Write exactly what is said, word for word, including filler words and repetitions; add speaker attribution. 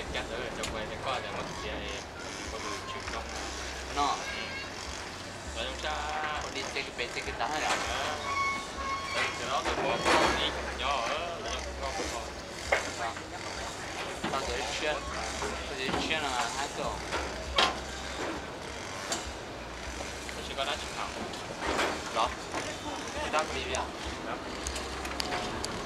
Speaker 1: chắc nữa là trong quay sẽ có là một cái có đủ chịu trong
Speaker 2: nó
Speaker 1: và trong xa
Speaker 2: còn đi chơi cái bể chơi cái đá hay là
Speaker 1: từ đó tôi có con đi nhỏ ở trong con còn
Speaker 2: tao tới chuyên tôi tới chuyên là hai tổ
Speaker 1: tôi chỉ có đá chụp thẳng
Speaker 2: đó người ta có đi à
Speaker 1: đó